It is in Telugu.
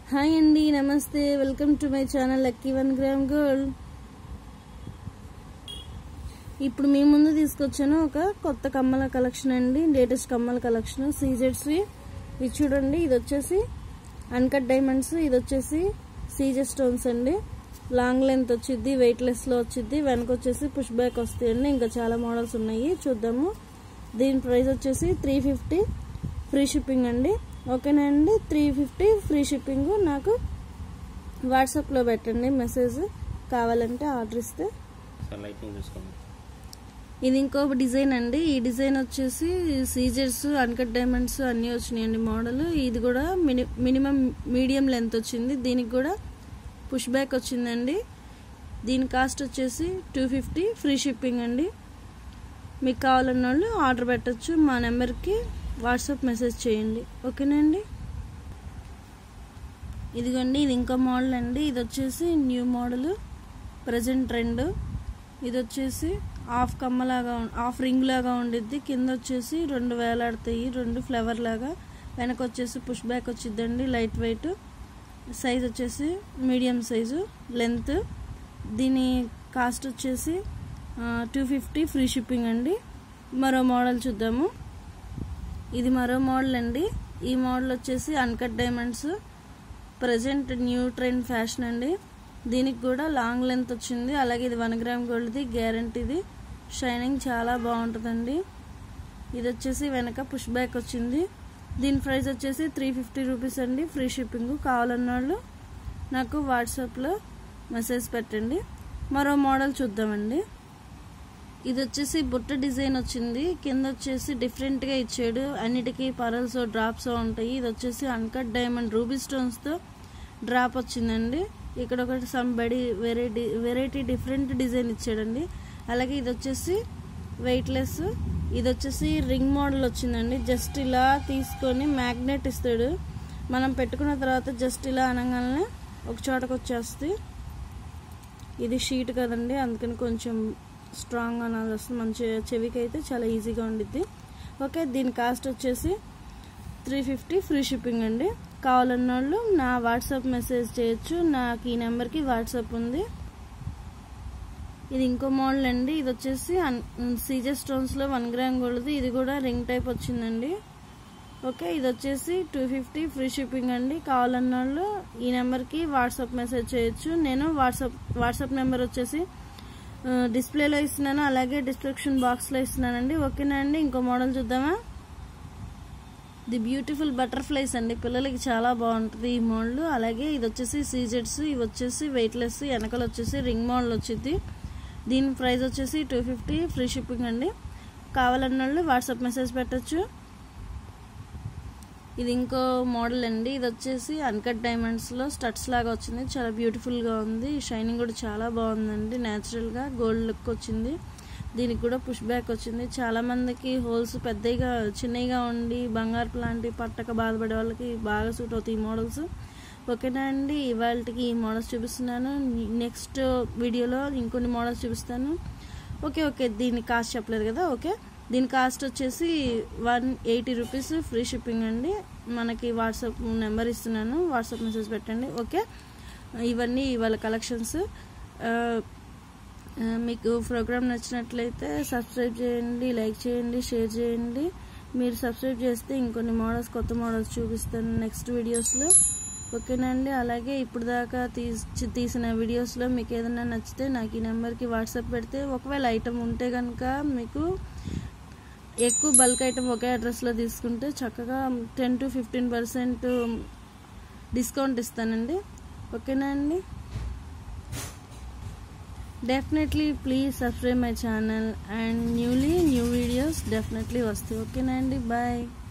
హాయ్ అండి, నమస్తే. Welcome to my channel lucky 1 gram gold. ఇప్పుడు మీ ముందు తీసుకొచ్చాను ఒక కొత్త కమ్మల కలెక్షన్ అండి. లేటెస్ట్ కమ్మల కలెక్షన్ సీజెడ్స్. ఇది చూడండి, ఇది వచ్చేసి అన్కట్ డైమండ్స్, ఇది వచ్చేసి సీజెడ్ స్టోన్స్ అండి. లాంగ్ లెంత్ వచ్చింది, వెయిట్ లెస్ లో వచ్చింది. వెనక వచ్చేసి పుష్ బ్యాక్ వస్తాయండి. ఇంకా చాలా మోడల్స్ ఉన్నాయి, చూద్దాము. దీని ప్రైస్ వచ్చేసి 350 ఫ్రీ షిప్పింగ్ అండి. ఓకేనా అండి, 350 ఫ్రీ షిప్పింగ్. నాకు వాట్సాప్లో పెట్టండి మెసేజ్, కావాలంటే ఆర్డర్ ఇస్తే. ఇది ఇంకో డిజైన్ అండి. ఈ డిజైన్ వచ్చేసి సీజర్స్, అన్కట్ డైమండ్స్ అన్నీ వచ్చినాయండి మోడల్. ఇది కూడా మినిమం మీడియం లెంత్ వచ్చింది. దీనికి కూడా పుష్ బ్యాక్ వచ్చిందండి. దీని కాస్ట్ వచ్చేసి 250 ఫ్రీ షిప్పింగ్ అండి. మీకు కావాలన్న వాళ్ళు ఆర్డర్ పెట్టచ్చు. మా నెంబర్కి వాట్సాప్ మెసేజ్ చేయండి, ఓకేనా అండి. ఇదిగోండి, ఇది ఇంకో మోడల్ అండి. ఇది వచ్చేసి న్యూ మోడల్, ప్రజెంట్ ట్రెండ్. ఇది వచ్చేసి హాఫ్ కమ్మలాగా, హాఫ్ రింగ్ లాగా ఉండిద్ది. కింద వచ్చేసి 2 వేలాడతాయి, 2 ఫ్లవర్ లాగా. వెనక వచ్చేసి పుష్ బ్యాక్ వచ్చిద్దండి, లైట్ వెయిట్. సైజ్ వచ్చేసి మీడియం సైజు లెంత్. దీని కాస్ట్ వచ్చేసి 250 ఫ్రీ షిప్పింగ్ అండి. మరో మోడల్ చూద్దాము. ఇది మరో మోడల్ అండి. ఈ మోడల్ వచ్చేసి uncut diamonds, present new trend fashion అండి. దీనికి కూడా లాంగ్ లెంత్ వచ్చింది. అలాగే ఇది 1 గ్రామ్ గోల్డ్ది, గ్యారంటీది. షైనింగ్ చాలా బాగుంటుందండి. ఇది వచ్చేసి వెనక పుష్ బ్యాక్ వచ్చింది. దీని ప్రైస్ వచ్చేసి 350 రూపీస్ అండి, ఫ్రీ షిప్పింగ్. కావాలన్న వాళ్ళు నాకు వాట్సాప్లో మెసేజ్ పెట్టండి. మరో మోడల్ చూద్దామండి. ఇది వచ్చేసి బుట్ట డిజైన్ వచ్చింది. కింద వచ్చేసి డిఫరెంట్గా ఇచ్చాడు. అన్నిటికీ పరల్స్, డ్రాప్స్ ఉంటాయి. ఇది వచ్చేసి అన్కట్ డైమండ్ రూబీ స్టోన్స్తో డ్రాప్ వచ్చిందండి. ఇక్కడ ఒకటి సంబడి వెరైటీ డిఫరెంట్ డిజైన్ ఇచ్చాడండి. అలాగే ఇది వచ్చేసి వెయిట్ లెస్. ఇది వచ్చేసి రింగ్ మోడల్ వచ్చిందండి. జస్ట్ ఇలా తీసుకొని మ్యాగ్నెట్ ఇస్తాడు. మనం పెట్టుకున్న తర్వాత జస్ట్ ఇలా అనగానే ఒక చోటకు వచ్చేస్తుంది. ఇది షీట్ కదండి, అందుకని కొంచెం స్ట్రాంగ్ అనేది వస్తుంది. మంచి చెవికి అయితే చాలా ఈజీగా ఉండిద్ది. ఓకే, దీని కాస్ట్ వచ్చేసి 350 ఫ్రీ షిప్పింగ్ అండి. కావాలన్న వాళ్ళు నా వాట్సాప్ మెసేజ్ చేయొచ్చు. నాకు ఈ నెంబర్కి వాట్సాప్ ఉంది. ఇది ఇంకో మోడల్ అండి. ఇది వచ్చేసి సీజర్ స్టోన్స్లో 1 గ్రామ్ గోల్డ్ది. ఇది కూడా రింగ్ టైప్ వచ్చిందండి. ఓకే, ఇది వచ్చేసి 250 ఫ్రీ షిప్పింగ్ అండి. కావాలన్న వాళ్ళు ఈ నెంబర్కి వాట్సాప్ మెసేజ్ చేయొచ్చు. నేను వాట్సాప్ నెంబర్ వచ్చేసి డిస్ప్లేలో ఇస్తున్నాను, అలాగే డిస్క్రిప్షన్ బాక్స్లో ఇస్తున్నానండి. ఓకేనా అండి. ఇంకో మోడల్ చూద్దామా. ది బ్యూటిఫుల్ బటర్ఫ్లైస్ అండి, పిల్లలకి చాలా బాగుంటుంది ఈ మోడల్. అలాగే ఇది వచ్చేసి సీజెడ్స్, ఇవి వచ్చేసి వెయిట్ లెస్. వెనకాల వచ్చేసి రింగ్ మోడల్ వచ్చింది. దీని ప్రైస్ వచ్చేసి 250 ఫ్రీ షిప్పింగ్ అండి. కావాలన్న వాళ్ళు వాట్సాప్ మెసేజ్ పెట్టచ్చు. ఇది ఇంకో మోడల్ అండి. ఇది వచ్చేసి అన్కట్ డైమండ్స్లో స్టడ్స్ లాగా వచ్చింది. చాలా బ్యూటిఫుల్గా ఉంది. షైనింగ్ కూడా చాలా బాగుందండి. న్యాచురల్గా గోల్డ్ లుక్ వచ్చింది. దీనికి కూడా పుష్ బ్యాక్ వచ్చింది. చాలామందికి హోల్స్ పెద్దగా చిన్నగా ఉండి బంగారు లాంటి పట్టక బాధపడే వాళ్ళకి బాగా సూట్ అవుతాయి ఈ మోడల్స్. ఓకేనా అండి, ఇవాళకి ఈ మోడల్స్ చూపిస్తున్నాను. నెక్స్ట్ వీడియోలో ఇంకొన్ని మోడల్స్ చూపిస్తాను. ఓకే, దీని కాస్ట్ చెప్పలేదు కదా. ఓకే, దీని కాస్ట్ వచ్చేసి 180 రూపీస్ ఫ్రీ షిప్పింగ్ అండి. మనకి వాట్సాప్ నెంబర్ ఇస్తున్నాను, వాట్సాప్ మెసేజ్ పెట్టండి. ఓకే, ఇవన్నీ ఇవాళ కలెక్షన్స్. మీకు ప్రోగ్రామ్ నచ్చినట్లయితే సబ్స్క్రైబ్ చేయండి, లైక్ చేయండి, షేర్ చేయండి. మీరు సబ్స్క్రైబ్ చేస్తే ఇంకొన్ని మోడల్స్, కొత్త మోడల్స్ చూపిస్తాను నెక్స్ట్ వీడియోస్లో. ఓకేనా అండి. అలాగే ఇప్పుడు దాకా తీసిన వీడియోస్లో మీకు ఏదైనా నచ్చితే నాకు ఈ నెంబర్కి వాట్సాప్ పెడితే, ఒకవేళ ఐటమ్ ఉంటే కనుక మీకు ఎక్కువ బల్క్ ఐటమ్ ఒకే అడ్రస్లో తీసుకుంటే చక్కగా 10 to 15% డిస్కౌంట్ ఇస్తానండి. ఓకేనా అండి. Definitely please subscribe my channel and new videos definitely వస్తాయి. ఓకేనా అండి, బాయ్.